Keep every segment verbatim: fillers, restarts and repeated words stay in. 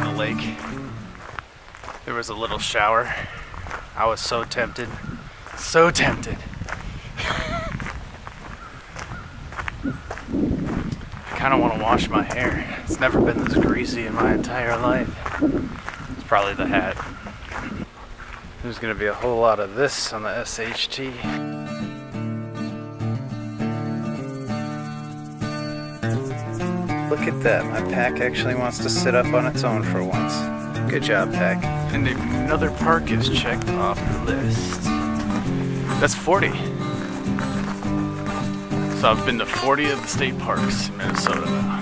on the lake. There was a little shower. I was so tempted. So tempted. I kind of want to wash my hair. It's never been this greasy in my entire life. It's probably the hat. There's going to be a whole lot of this on the S H T. Look at that, my pack actually wants to sit up on its own for once. Good job, pack. And another park is checked off the list. That's forty. So I've been to forty of the state parks in Minnesota now.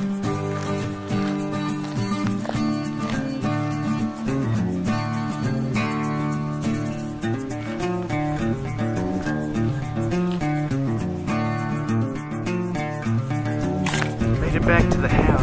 Made it back to the house.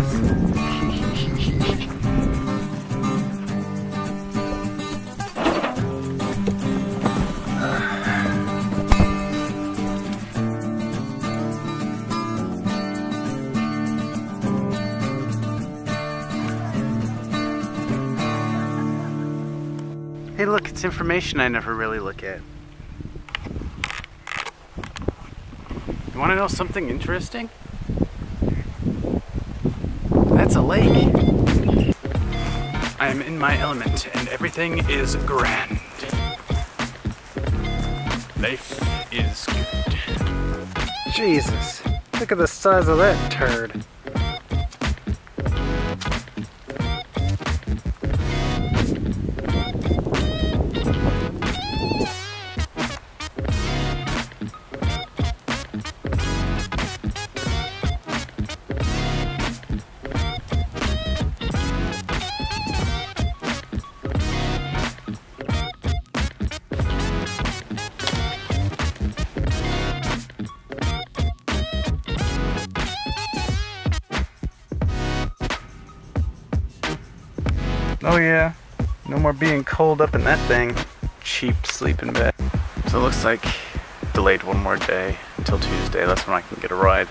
Hey look, it's information I never really look at. You want to know something interesting? That's a lake. I am in my element and everything is grand. Life is good. Jesus, look at the size of that turd. Oh yeah, no more being cold up in that thing. Cheap sleeping bag. So it looks like delayed one more day until Tuesday. That's when I can get a ride.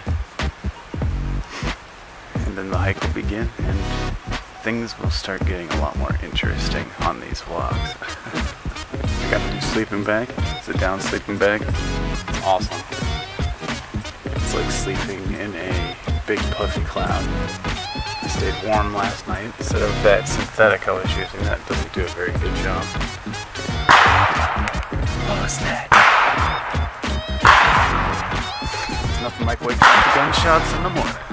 And then the hike will begin and things will start getting a lot more interesting on these vlogs. I got a new sleeping bag. It's a down sleeping bag. It's awesome. It's like sleeping in a big puffy cloud. I stayed warm last night instead of that synthetic I was using. That doesn't do a very good job. What was that? It's nothing like waking up to gunshots in the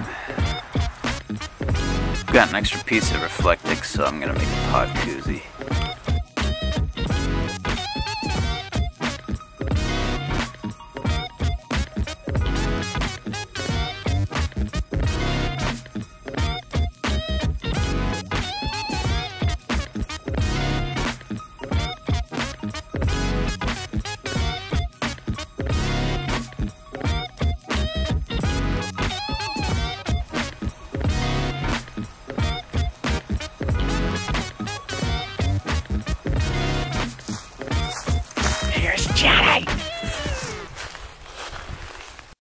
morning. Got an extra piece of Reflectix, so I'm gonna make a pot koozie. Here's Johnny!